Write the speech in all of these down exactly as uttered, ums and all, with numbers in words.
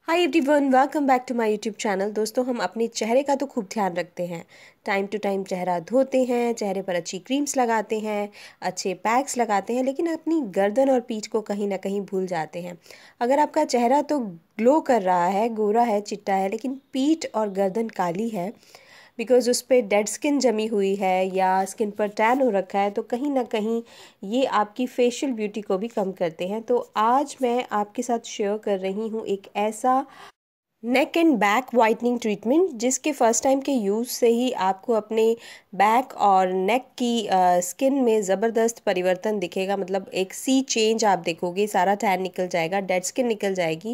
Hi everyone, welcome back to my YouTube channel. दोस्तों, हम अपने चेहरे का तो खूब ध्यान रखते हैं। टाइम टू टाइम चेहरा धोते हैं, चेहरे पर अच्छी क्रीम्स लगाते हैं, अच्छे पैक्स लगाते हैं, लेकिन अपनी गर्दन और पीठ को कहीं ना कहीं भूल जाते हैं। अगर आपका चेहरा तो ग्लो कर रहा है, गोरा है, चिट्टा है, लेकिन पीठ और गर्दन काली है बिकॉज़ उस पे डेड स्किन जमी हुई है या स्किन पर टैन हो रखा है, तो कहीं ना कहीं ये आपकी फेशियल ब्यूटी को भी कम करते हैं। तो आज मैं आपके साथ शेयर कर रही हूँ एक ऐसा neck and back whitening treatment जिसके फर्स्ट टाइम के यूज़ से ही आपको अपने बैक और नेक की स्किन में ज़बरदस्त परिवर्तन दिखेगा। मतलब एक सी चेंज आप देखोगे, सारा टैन निकल जाएगा, डेड स्किन निकल जाएगी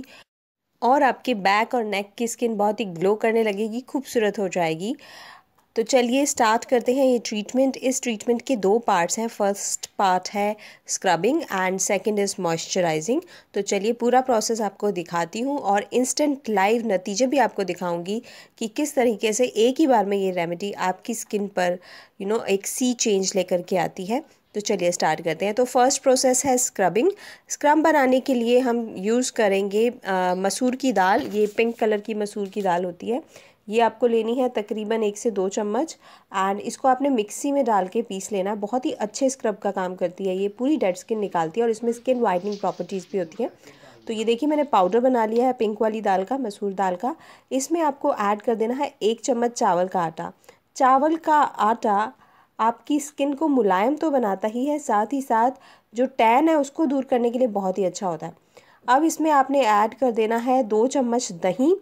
और आपके बैक और नेक की स्किन बहुत ही ग्लो करने लगेगी, खूबसूरत हो जाएगी। तो चलिए स्टार्ट करते हैं ये ट्रीटमेंट। इस ट्रीटमेंट के दो पार्ट्स हैं। फर्स्ट पार्ट है scrubbing and second is moisturising. तो चलिए पूरा प्रोसेस आपको दिखाती हूँ और इंस्टेंट लाइव नतीजे भी आपको दिखाऊंगी कि किस तरीके से एक ही बार में ये रेमेडी आपकी स्किन पर यू नो एक सी चेंज लेकर के आती है। तो चलिए स्टार्ट करते हैं। तो फर्स्ट प्रोसेस है स्क्रबिंग। स्क्रब बनाने के लिए हम यूज़ करेंगे आ, मसूर की दाल। ये पिंक कलर की मसूर की दाल होती है, ये आपको लेनी है तकरीबन एक से दो चम्मच। एंड इसको आपने मिक्सी में डाल के पीस लेना है। बहुत ही अच्छे स्क्रब का काम करती है ये, पूरी डेड स्किन निकालती है और इसमें स्किन वाइटनिंग प्रॉपर्टीज़ भी होती हैं। तो ये देखिए मैंने पाउडर बना लिया है पिंक वाली दाल का, मसूर दाल का। इसमें आपको ऐड कर देना है एक चम्मच चावल का आटा। चावल का आटा आपकी स्किन को मुलायम तो बनाता ही है, साथ ही साथ जो टैन है उसको दूर करने के लिए बहुत ही अच्छा होता है। अब इसमें आपने ऐड कर देना है दो चम्मच दही।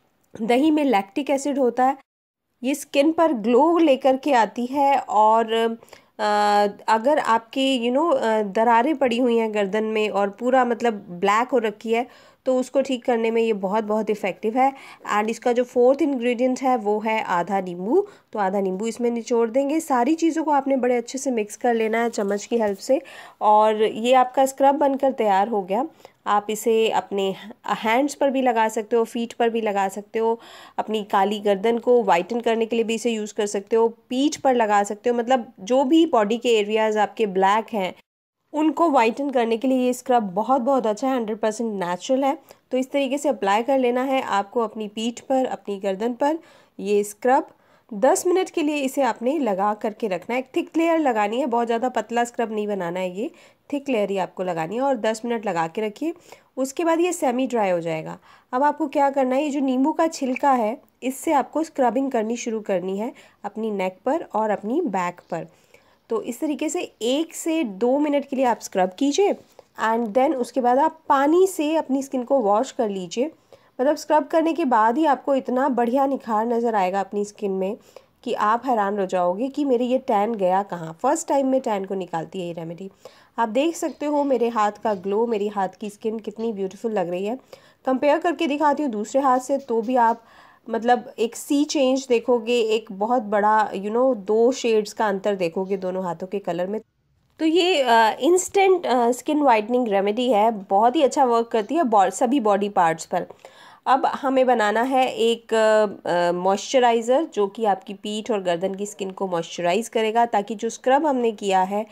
दही में लैक्टिक एसिड होता है, ये स्किन पर ग्लो लेकर के आती है। और अ, अगर आपके यू नो दरारें पड़ी हुई हैं गर्दन में और पूरा मतलब ब्लैक हो रखी है, तो उसको ठीक करने में ये बहुत बहुत इफ़ेक्टिव है। एंड इसका जो फोर्थ इंग्रेडिएंट है वो है आधा नींबू। तो आधा नींबू इसमें निचोड़ देंगे। सारी चीज़ों को आपने बड़े अच्छे से मिक्स कर लेना है चम्मच की हेल्प से, और ये आपका स्क्रब बनकर तैयार हो गया। आप इसे अपने हैंड्स पर भी लगा सकते हो, फीट पर भी लगा सकते हो, अपनी काली गर्दन को वाइटन करने के लिए भी इसे यूज़ कर सकते हो, पीठ पर लगा सकते हो। मतलब जो भी बॉडी के एरियाज़ आपके ब्लैक हैं उनको वाइटन करने के लिए ये स्क्रब बहुत बहुत अच्छा है, हंड्रेड परसेंट नेचुरल है। तो इस तरीके से अप्लाई कर लेना है आपको अपनी पीठ पर, अपनी गर्दन पर ये स्क्रब। दस मिनट के लिए इसे आपने लगा करके रखना है। एक थिक लेयर लगानी है, बहुत ज़्यादा पतला स्क्रब नहीं बनाना है, ये थिक लेयर ही आपको लगानी है। और दस मिनट लगा के रखिए, उसके बाद ये सेमी ड्राई हो जाएगा। अब आपको क्या करना है, ये जो नींबू का छिलका है इससे आपको स्क्रबिंग करनी शुरू करनी है अपनी नेक पर और अपनी बैक पर। तो इस तरीके से एक से दो मिनट के लिए आप स्क्रब कीजिए एंड देन उसके बाद आप पानी से अपनी स्किन को वॉश कर लीजिए। मतलब स्क्रब करने के बाद ही आपको इतना बढ़िया निखार नज़र आएगा अपनी स्किन में कि आप हैरान हो जाओगे कि मेरे ये टैन गया कहाँ। फर्स्ट टाइम में टैन को निकालती है ये रेमेडी। आप देख सकते हो मेरे हाथ का ग्लो, मेरी हाथ की स्किन कितनी ब्यूटीफुल लग रही है। कंपेयर करके दिखाती हूँ दूसरे हाथ से, तो भी आप मतलब एक सी चेंज देखोगे, एक बहुत बड़ा यू you नो know, दो शेड्स का अंतर देखोगे दोनों हाथों के कलर में। तो ये इंस्टेंट स्किन वाइटनिंग रेमेडी है, बहुत ही अच्छा वर्क करती है बॉ सभी बॉडी पार्ट्स पर। अब हमें बनाना है एक मॉइस्चराइज़र जो कि आपकी पीठ और गर्दन की स्किन को मॉइस्चराइज़ करेगा, ताकि जो स्क्रब हमने किया है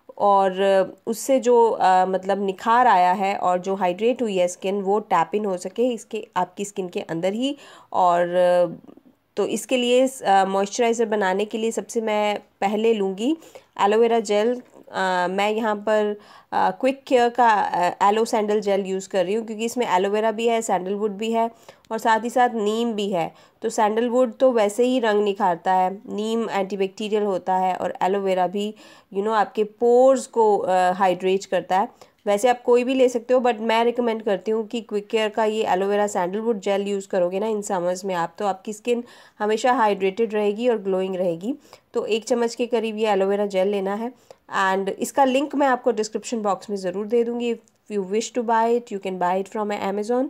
और उससे जो uh, मतलब निखार आया है और जो हाइड्रेट हुई है स्किन, वो टैप इन हो सके इसके आपकी स्किन के अंदर ही। और uh, तो इसके लिए मॉइस्चराइज़र बनाने के लिए सबसे मैं पहले लूँगी एलोवेरा जेल। अ, मैं यहाँ पर क्विक केयर का एलो सैंडल जेल यूज़ कर रही हूँ, क्योंकि इसमें एलोवेरा भी है, सैंडलवुड भी है और साथ ही साथ नीम भी है। तो सैंडलवुड तो वैसे ही रंग निखारता है, नीम एंटीबैक्टीरियल होता है और एलोवेरा भी यू you नो know, आपके पोर्स को हाइड्रेट करता है। वैसे आप कोई भी ले सकते हो, बट मैं रिकमेंड करती हूँ कि क्विक केयर का ये एलोवेरा सैंडलवुड जेल यूज़ करोगे ना इन समर्स में आप, तो आपकी स्किन हमेशा हाइड्रेटेड रहेगी और ग्लोइंग रहेगी। तो एक चम्मच के करीब ये एलोवेरा जेल लेना है एंड इसका लिंक मैं आपको डिस्क्रिप्शन बॉक्स में ज़रूर दे दूँगी। If you wish to buy it you can buy it from Amazon.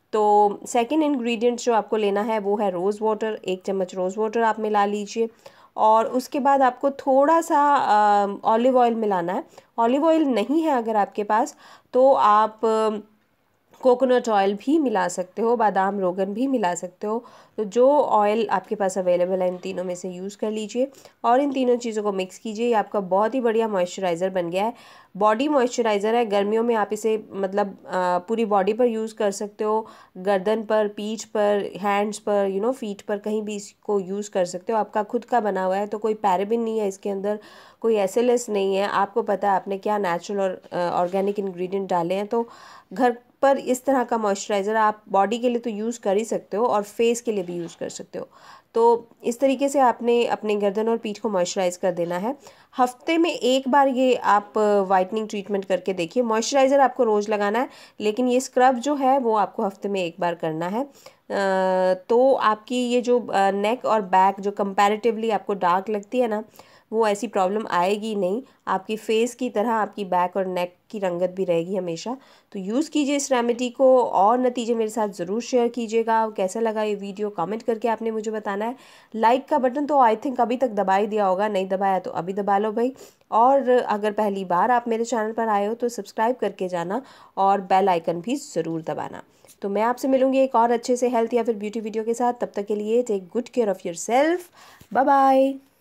तो सेकेंड इंग्रेडिएंट जो आपको लेना है वो है रोज़ वाटर। एक चम्मच रोज़ वाटर आप मिला लीजिए और उसके बाद आपको थोड़ा सा ऑलिव ऑयल मिलाना है। ऑलिव ऑयल नहीं है अगर आपके पास, तो आप कोकोनट ऑयल भी मिला सकते हो, बादाम रोगन भी मिला सकते हो। तो जो ऑयल आपके पास अवेलेबल है इन तीनों में से यूज़ कर लीजिए और इन तीनों चीज़ों को मिक्स कीजिए। ये आपका बहुत ही बढ़िया मॉइस्चराइज़र बन गया है। बॉडी मॉइस्चराइज़र है, गर्मियों में आप इसे मतलब आ, पूरी बॉडी पर यूज़ कर सकते हो, गर्दन पर, पीठ पर, हैंड्स पर, यू नो फीट पर, कहीं भी इसको यूज़ कर सकते हो। आपका खुद का बना हुआ है तो कोई पैराबिन नहीं है इसके अंदर, कोई एस एल एस नहीं है। आपको पता है आपने क्या नेचुरल और ऑर्गेनिक इंग्रेडिएंट डाले हैं। तो घर पर इस तरह का मॉइस्चराइज़र आप बॉडी के लिए तो यूज़ कर ही सकते हो और फेस के लिए भी यूज़ कर सकते हो। तो इस तरीके से आपने अपने गर्दन और पीठ को मॉइस्चराइज़ कर देना है। हफ्ते में एक बार ये आप वाइटनिंग ट्रीटमेंट करके देखिए। मॉइस्चराइज़र आपको रोज़ लगाना है, लेकिन ये स्क्रब जो है वो आपको हफ्ते में एक बार करना है। तो आपकी ये जो नेक और बैक जो कंपैरेटिवली आपको डार्क लगती है ना, वो ऐसी प्रॉब्लम आएगी नहीं। आपकी फेस की तरह आपकी बैक और नेक की रंगत भी रहेगी हमेशा। तो यूज़ कीजिए इस रेमेडी को और नतीजे मेरे साथ ज़रूर शेयर कीजिएगा। कैसा लगा ये वीडियो कमेंट करके आपने मुझे बताना है। लाइक का बटन तो आई थिंक अभी तक दबा ही दिया होगा, नहीं दबाया तो अभी दबा लो भाई। और अगर पहली बार आप मेरे चैनल पर आए हो तो सब्सक्राइब करके जाना और बेल आइकन भी ज़रूर दबाना। तो मैं आपसे मिलूँगी एक और अच्छे से हेल्थ या फिर ब्यूटी वीडियो के साथ। तब तक के लिए take good care of your self. Bye bye.